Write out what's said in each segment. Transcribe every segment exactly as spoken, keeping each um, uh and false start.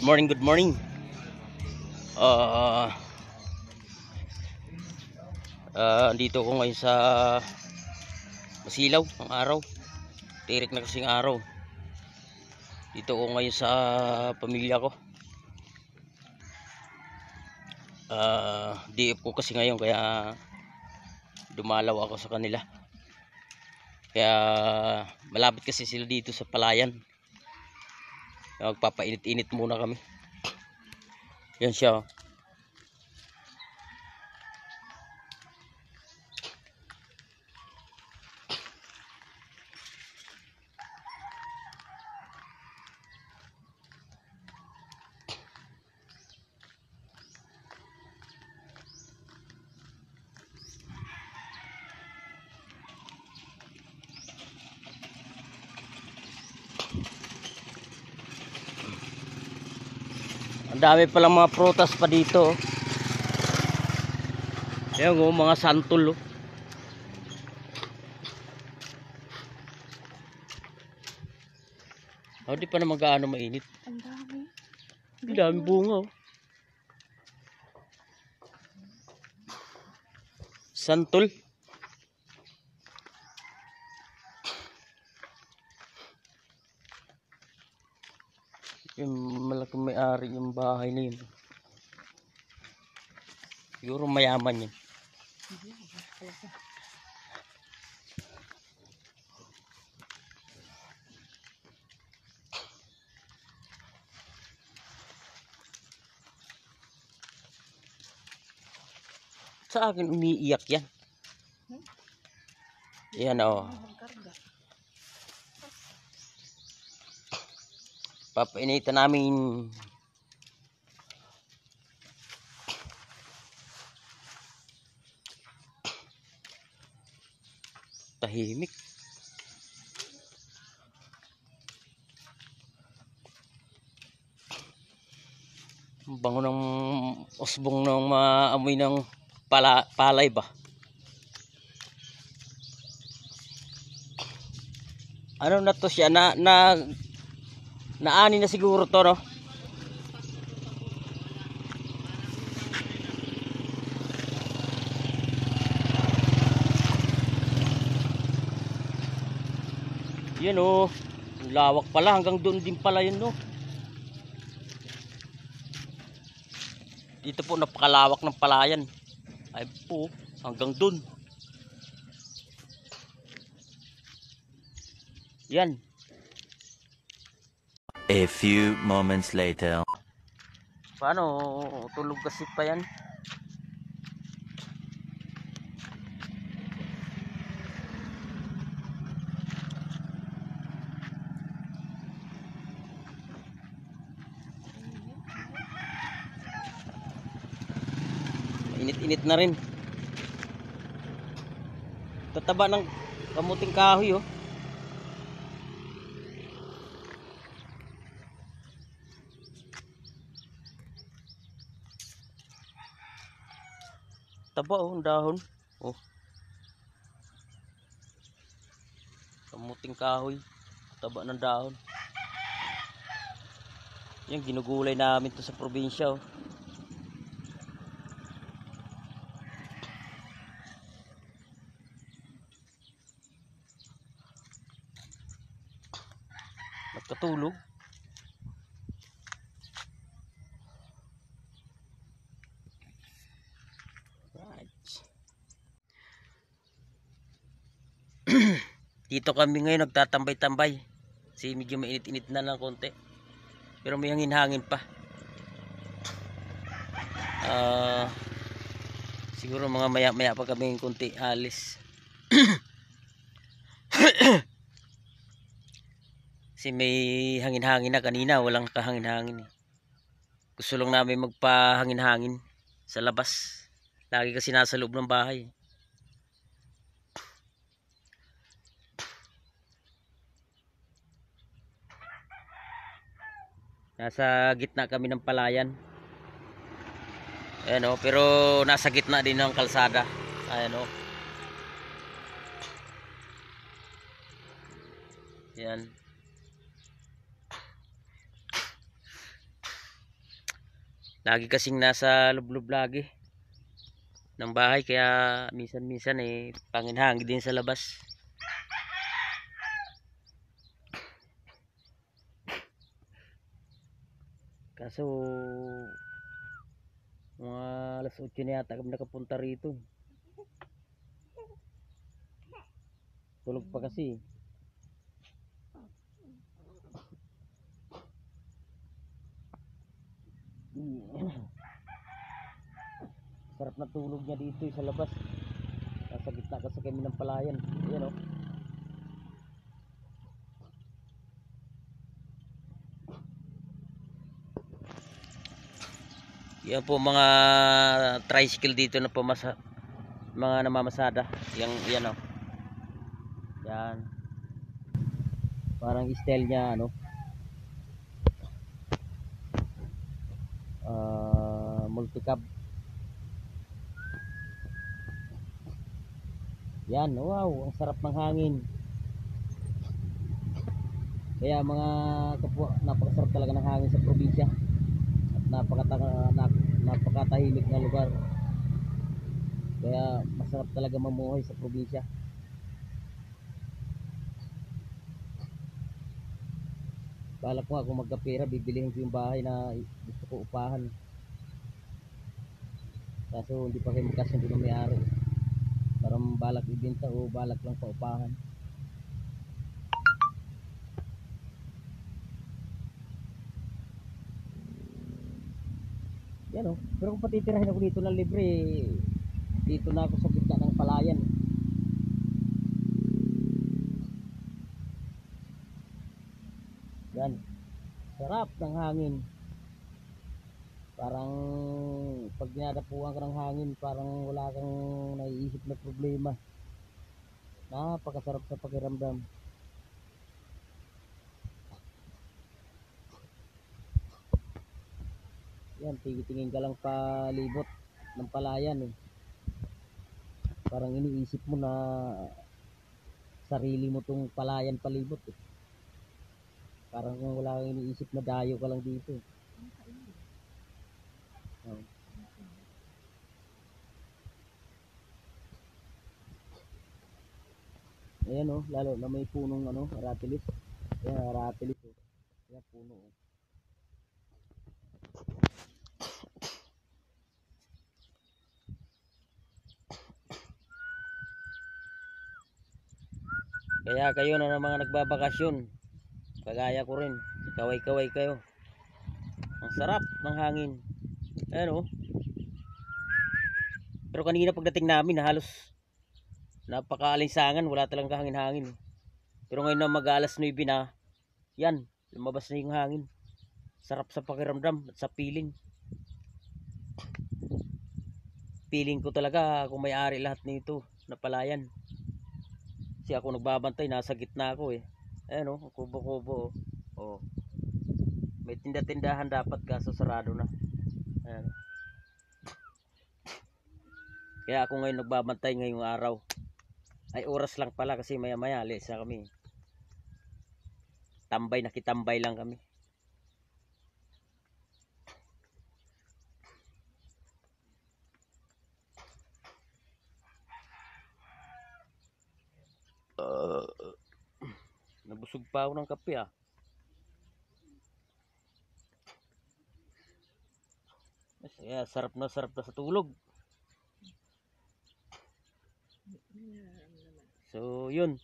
morning, good morning. Uh, uh, andito ko ngayon sa Masilaw ang araw. Tirik na kasing araw. Dito ko ngayon sa pamilya ko. Uh, D F ko kasi ngayon kaya dumalaw ako sa kanila. Kaya malapit kasi sila dito sa palayan. Magpapainit-init muna kami. Yan siya. Oh. Ang dami palang mga prutas pa dito. Ayan o, mga santol. Oh. Oh, di pa naman gaano mainit. Ang dami. Ang dami bunga. Oh. Santol. Yung malaking may-ari yung bahay na yun. Siguro mayaman yun. Sa akin umiiyak yan. Yan o. Oh. Papainitan namin tahimik. Bango ng usbong ng maamoy ng pala, palay ba? Ano na to siya? Na, na, naani na siguro to, no? Yan o. Lawak pala. Hanggang doon din pala yun, no? Dito po napakalawak ng palayan. Ay po, hanggang dun. Yan. A few moments later. Paano? Tulog kasi pa yan. Init-init na rin. Tataba ng kamuting kahoy, oh. Taba, oh, ang dahon. Oh. Kamuting kahoy. Taba ng dahon. Yan, ginugulay namin to sa probinsya, oh. Nagkatulog. Right. Dito kami ngayon nagtatambay-tambay. Kasi medyo mainit-init na ng konti. Pero may hangin-hangin pa. Uh, siguro mga maya-maya pa kami konti alis. Kasi may hangin-hangin na kanina, walang kahangin-hangin. Gusto lang namin magpahangin-hangin sa labas. Lagi kasi nasa loob ng bahay. Nasa gitna kami ng palayan. Ayan o, pero nasa gitna din ng kalsada. Ayan o. Yan. Lagi kasing nasa lublob lagi ng bahay, kaya minsan-minsan eh panginhangin din sa labas. Kaso mga alas otso na yata kami nakapunta rito. Tulog pa kasi. Sarap na tulog niya dito sa labas. Nasa gitna kasi kami ng palayan. Ayan o. Yan po mga tricycle dito na pamasa, mga namamasada. Yang yan o. Yan. Parang style niya ano. Uh, multicab. Yan, wow, ang sarap ng hangin. Kaya mga kapwa, napakasarap talaga ng hangin sa probinsya. At napakata, nap, napakatahimik na lugar. Kaya masarap talaga mamuhay sa probinsya. Balak ko nga kung magkapera, bibilihin ko yung bahay na gusto ko upahan. Kaso hindi pa kayo magkasundo ng may-ari. Parang balak ibenta o balak lang pa upahan. Yan o. Pero kung patitirahin ako dito ng libre, dito na ako sa gitna ng palayan. Yan. Sarap ng hangin. Parang pag dinadapuan ka ng hangin, parang wala kang naiisip na problema. Napakasarap sa pakiramdam. Yan, tingin ka lang palibot ng palayan eh. Parang iniisip mo na sarili mo tong palayan palibot eh. Parang wala kang iniisip na dayo ka lang dito eh. Oh. Ayan o, oh, lalo na may punong ano, aratilis. Ayan, aratilis o. Oh. Ayan, puno o. Oh. Kaya kayo na ng mga nagbabakasyon, kagaya ko rin, kaway-kaway kayo. Ang sarap ng hangin. Ayan o. Oh. Pero kanina pagdating namin, halos napakaalinsangan, wala talagang hangin-hangin. Pero ngayon na mag-alas nuwebe na, yan, lumabas na yung hangin. Sarap sa pakiramdam at sa feeling. Feeling ko talaga kung may-ari lahat nito na palayan. Kasi ako nagbabantay, nasa gitna ako eh. Ayan o, oh, kubo-kubo oh. Oh. May tinda-tindahan dapat kaso sarado na. Ayan. Kaya ako ngayon nagbabantay ngayong araw. Ay oras lang pala kasi maya maya alis na kami. Tambay, nakitambay lang kami. Uh, nabusog pa ako ng kape ah. Kaya sarap na sarap na sa tulog. So yun,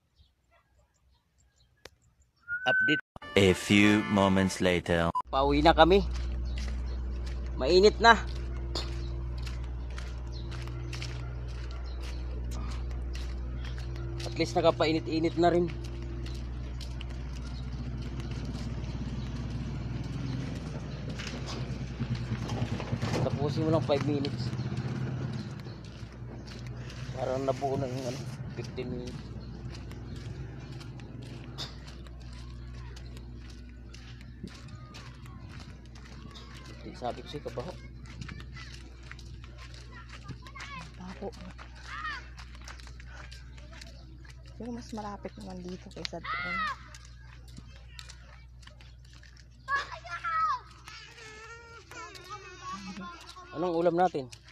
update. A few moments later. Pauwi na kami. Mainit na. At least nakapainit-init na rin. Tapusin mo lang five minutes. Parang nabuo na yung ano, fifteen minutes. Sabi ko sa'yo, kabaho. Baho. Pero mas malapit naman dito kaysa doon. Anong ulam natin?